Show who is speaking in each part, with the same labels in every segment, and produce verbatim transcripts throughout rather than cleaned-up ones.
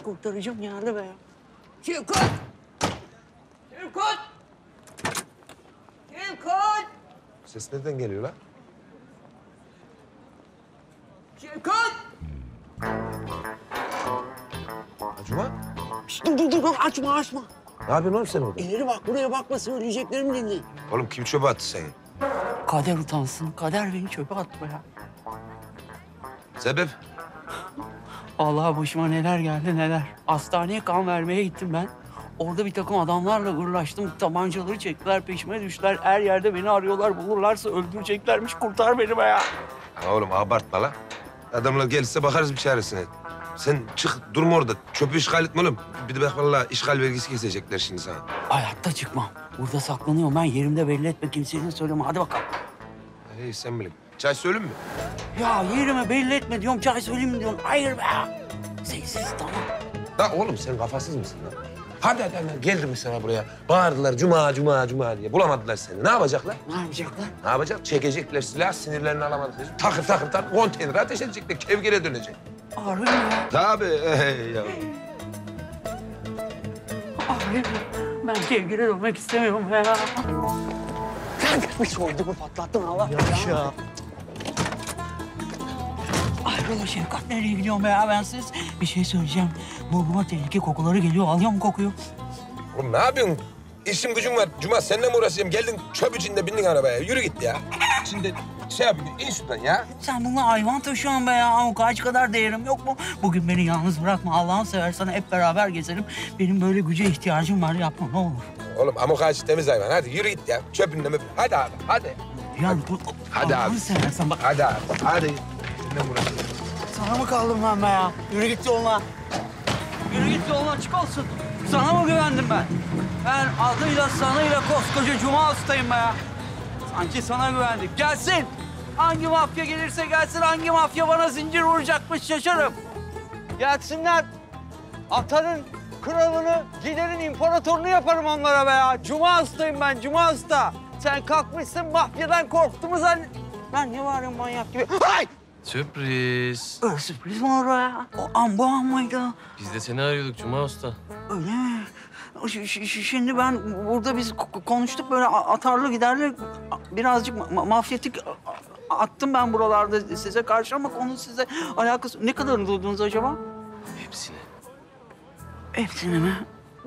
Speaker 1: kurtaracağım geldi be ya. Şevkat! Şevkat! Şevkat!
Speaker 2: Ses nereden geliyor lan?
Speaker 1: Şevkat!
Speaker 2: Cuma?
Speaker 1: Şişt, dur dur dur açma açma.
Speaker 2: Ne yapıyorsun oğlum sen orada?
Speaker 1: İleri bak buraya bakma söyleyeceklerimi dinle.
Speaker 2: Oğlum kim çöpe attı seni?
Speaker 1: Kader utansın. Kader beni çöpe attı ya.
Speaker 2: Sebep?
Speaker 1: Allah başıma neler geldi neler. Hastaneye kan vermeye gittim ben. Orada bir takım adamlarla gırlaştım. Tabancaları çektiler, peşime düştüler. Her yerde beni arıyorlar. Bulurlarsa öldüreceklermiş. Kurtar beni be ya.
Speaker 2: Ha oğlum abartma lan. Adamlar gelirse bakarız bir çaresine. Sen çık durma orada. Çöpü işgal etme oğlum. Bir de bak vallahi işgal vergisi kesecekler şimdi sana.
Speaker 1: Hayatta çıkmam. Burada saklanıyorum. Ben yerimde belli etme. Kimseye söyleme. Hadi bakalım.
Speaker 2: İyi sen bilin. Çay söyleyeyim mi?
Speaker 1: Ya yerime belli etme diyorum. Çay söyleyeyim mi diyorsun. Hayır be ya. Sessiz tamam.
Speaker 2: La oğlum sen kafasız mısın lan? Hadi hadi hadi. Geldim sana buraya. Bağırdılar cuma cuma cuma diye. Bulamadılar seni. Ne yapacaklar?
Speaker 1: Ne yapacaklar?
Speaker 2: Ne yapacak? Çekecekler silah, sinirlerini alamadıkları için. Takır takır takır konteynere ateş edecekler. Kevgire dönecek.
Speaker 1: Harbi mi ya?
Speaker 2: Tabii. Ey yavrum.
Speaker 1: Harbi mi? Ben kevgire dönmek istemiyorum ya. Sen bir soyduğumu patlattın Allah.
Speaker 3: Yaşa.
Speaker 1: Ayrıla Şevkat nereye gidiyorum be ya bensiz? Bir şey söyleyeceğim. Burnuma tehlike kokuları geliyor. Alıyor mu kokuyu?
Speaker 2: Oğlum ne yapıyorsun? İşim gücüm var. Cuma seninle mi uğraşacağım? Geldin çöp içinde bindin arabaya. Yürü git ya. Şimdi şey yapayım. İn şuradan ya.
Speaker 1: Sen bununla hayvan taşıyorsun be ya. O kaç kadar değerim yok mu? Bugün beni yalnız bırakma. Allah'ını seversen hep beraber gezelim. Benim böyle güce ihtiyacım var. Yapma ne olur.
Speaker 2: Oğlum amok ağacı temiz hayvan. Hadi yürü git ya. Çöpünle mi? Hadi abi. Hadi.
Speaker 1: Yani bu...
Speaker 2: Hadi
Speaker 1: Allah'ını
Speaker 2: abi.
Speaker 1: seversen bak.
Speaker 2: Hadi abi. Hadi. Seninle mi uğraşacağım?
Speaker 1: Sana mı kaldım ben be ya? Yürü git yoluna. Yürü git yoluna açık olsun. Sana mı güvendim ben? Ben adıyla sanıyla koskoca Cuma Usta'yım be ya. Sanki sana güvendik. Gelsin. Hangi mafya gelirse gelsin, hangi mafya bana zincir vuracakmış şaşarım. Gelsinler. Atanın kralını, giderin imparatorunu yaparım onlara be ya. Cuma Usta'yım ben, Cuma Usta. Sen kalkmışsın mafyadan korktuğumu zannet... Ben ne varım manyak gibi? Ay!
Speaker 4: Sürpriz.
Speaker 1: Öyle sürpriz mi olur ya? O an bu an mıydı?
Speaker 4: Biz de seni arıyorduk Cuma Usta.
Speaker 1: Öyle mi? Ş- ş- ş- Şimdi ben burada biz ko- konuştuk böyle a- atarlı giderli birazcık ma- mafyatik a- attım ben buralarda size karşı ama konu size alakası... Ne kadarını duydunuz acaba?
Speaker 4: Hepsini.
Speaker 1: Hepsini mi?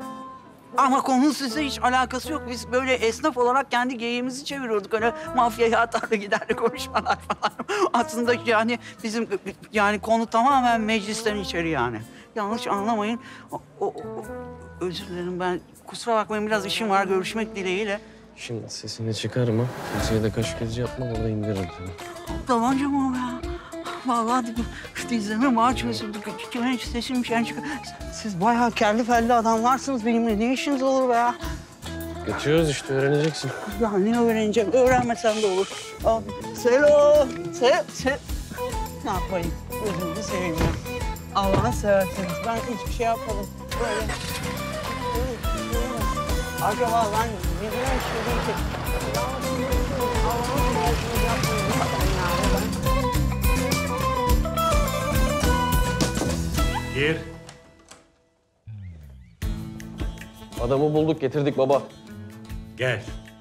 Speaker 1: Ama konunun size hiç alakası yok. Biz böyle esnaf olarak kendi geyiğimizi çeviriyorduk. Öyle mafyaya atarlı giderli konuşmalar falan. Aslında yani bizim yani konu tamamen meclisten içeri yani. Yanlış anlamayın. O, o, o- özür dilerim ben. Kusura bakmayın biraz işim var görüşmek dileğiyle.
Speaker 4: Şimdi sesini çıkarma. Kimseye de kaş gözü yapma. Orada indiririm seni.
Speaker 1: Tabanca mı o ya? Vallahi dizlerime maaş çözüldü. Kime sesim şey çıkıyor. Siz bayağı kelli felli adamlarsınız benimle. Ne işiniz olur be ya?
Speaker 4: Geçiyoruz işte öğreneceksin.
Speaker 1: Ya ne öğreneceğim? Öğrenmesem de olur. Al, Selo. Se, se. Ne yapayım? Gözünüzü seveyim ya. Allah'ını seversiniz. Ben hiçbir şey yapmadım. Böyle. Acaba ben yüzüme bir şey değil ki. Allah'ını seversiniz yapmayın. Lütfen yani ben.
Speaker 5: Gir.
Speaker 4: Adamı bulduk getirdik baba.
Speaker 5: Gel.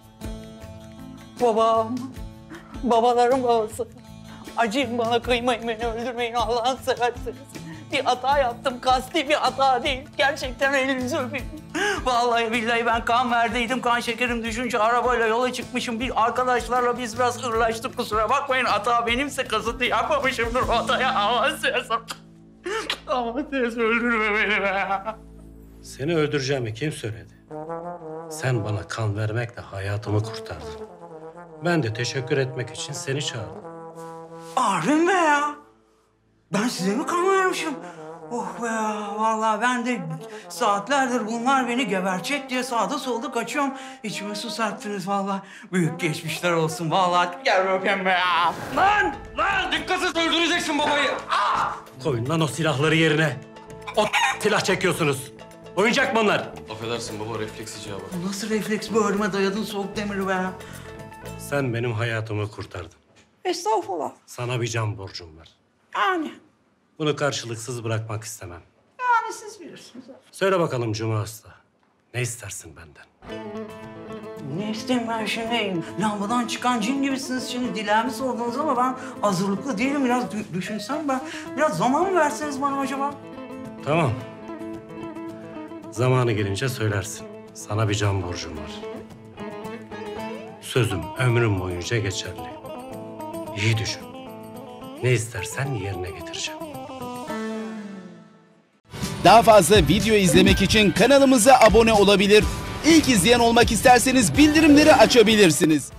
Speaker 1: Babam. Babaların babası. Acıyın bana kıymayın beni öldürmeyin Allah'ını seversiniz. Bir hata yaptım kasti bir hata değil. Gerçekten elinizi öpeyim. Vallahi billahi ben kan verdiydim. Kan şekerim düşünce arabayla yola çıkmışım. Bir arkadaşlarla biz biraz hırlaştık kusura bakmayın. Hata benimse kasıtlı yapmamışımdır o hataya. Allah'ını seversen. Allah'ını seversen öldürme beni be.
Speaker 5: Seni öldüreceğimi kim söyledi? Sen bana kan vermekle hayatımı kurtardın. Ben de teşekkür etmek için seni çağırdım.
Speaker 1: Harbi be ya. Ben size mi kan vermişim? Oh be ya, vallahi ben de saatlerdir bunlar beni gebercek diye sağda solda kaçıyorum. İçime su serptiniz vallahi. Büyük geçmişler olsun vallahi. Gel öpeyim be ya. Lan! Lan! Dikkatsiz öldüreceksin babayı. Ah!
Speaker 5: Koyun lan o silahları yerine. O silah çekiyorsunuz. Oyuncak mı onlar?
Speaker 4: Affedersin baba refleks icabı.
Speaker 1: Bu nasıl refleks bu ölüme dayadın soğuk demiri be ya?
Speaker 5: Sen benim hayatımı kurtardın.
Speaker 1: Estağfurullah.
Speaker 5: Sana bir can borcum var.
Speaker 1: Yani.
Speaker 5: Bunu karşılıksız bırakmak istemem.
Speaker 1: Yani Yani siz bilirsiniz.
Speaker 5: Söyle bakalım Cuma Usta. Ne istersin benden?
Speaker 1: Ne isteyeyim ben şimdi? Lambadan çıkan cin gibisiniz şimdi. Dileğimi sordunuz ama ben hazırlıklı değilim. Biraz dü- düşünsem ben. Biraz zaman mı verseniz bana acaba?
Speaker 5: Tamam. Zamanı gelince söylersin. Sana bir can borcum var. Sözüm ömrüm boyunca geçerli. İyi düşün. Ne istersen yerine getireceğim.
Speaker 3: Daha fazla video izlemek için kanalımıza abone olabilir. İlk izleyen olmak isterseniz bildirimleri açabilirsiniz.